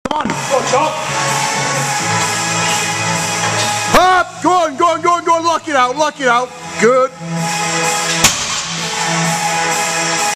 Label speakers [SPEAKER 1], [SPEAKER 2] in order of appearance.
[SPEAKER 1] Come on.
[SPEAKER 2] Go, Chop.
[SPEAKER 1] Up. Go on, go on, go on, go on. Lock it out, lock it out. Good.